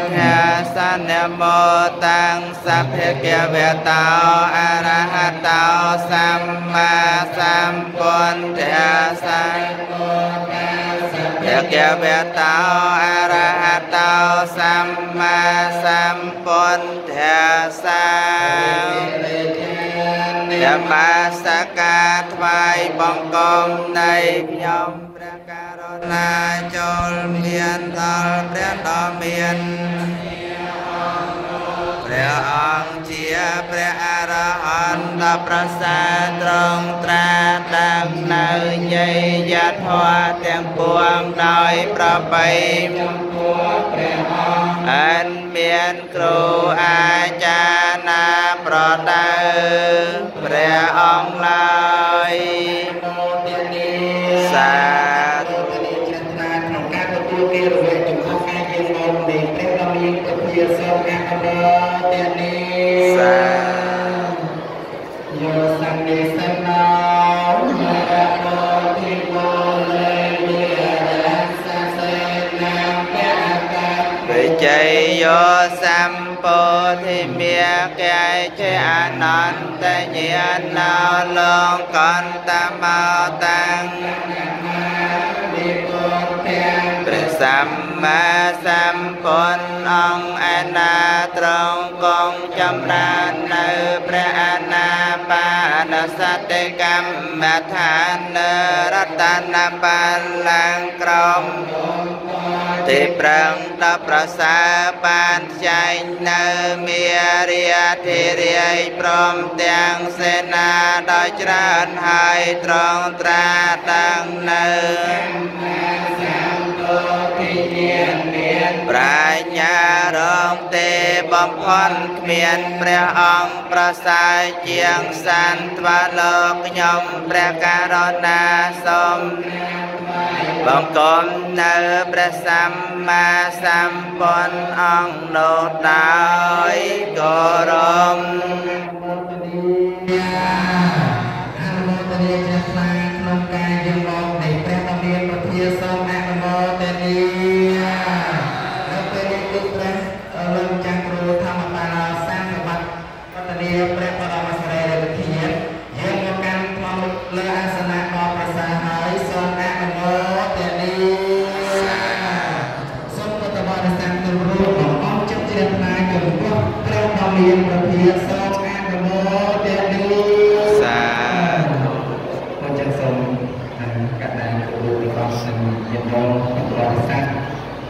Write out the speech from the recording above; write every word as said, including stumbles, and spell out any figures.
Nhà san mô tăng sắp thế kia về tao a ra hát tao samma sampun thea sai thế kia về tao a ra hát tao samma sampun thea sai để mà sa ca thay bong công này nhom na chol miên thalព្រះដ៏មានព្រះអង្គជាព្រះអរហន្តប្រសើរត្រង់ត្រាតាមនៅញយយធម៌ទាំងពួងដោយប្របីព្រះអង្គអិនមានគ្រូអាចារ្យណាប្រដៅព្រះអង្គឡើយសាគេរវេចំអស់កាយយើងមកនៃព្រះដ៏មានពធាសូមអរទានីសាយោសង្ឃេសណោមរកោទីវលេវិរាសាសេនាពៈកវិជ័យយោសម្ពោធិមេកែចេអនន្តញ្ញាណោលងកន្តមោតាំងព្រះសម្មាសម្ពុទ្ធអង្គឯណាត្រង់គង់ចម្រើននៅព្រះអនាបានសតិកម្មដ្ឋានរតនបល្ល័ង្កក្រមទីប្រឹងដល់ប្រសើរបានចែងនៅមេរាធិរាយព្រមទាំងសេនាដោយច្រើនហើយត្រង់ត្រាតាំងនៅប្រាជ្ញារងទេបំផុតគ្មានព្រះអង្គប្រសើរជាងសន្ទវលោកខ្ញុំព្រះករុណាសូមបង្គំនៅព្រះសម្មាសម្ពុទ្ធអង្គនោះដោយគោរពអនុមោទនាជាថ្លៃក្នុងការយកមកនៃព្រះដ៏មានពធាសូមអនុមោទនាលោកចង្គ្រូធម្មបាលសាសវត្តវត្តនីព្រះបរមសារីរិទ្ធាយើងមកកាន់ធម្មលើអាសនៈដ៏ប្រសើរហើយសូមអនុមោទនាសូមពុទ្ធបរិស័ទទាំងរួមអង្គចិត្តជ្រះថ្លាចំពោះព្រះដ៏មានព្រះភិក្ខុ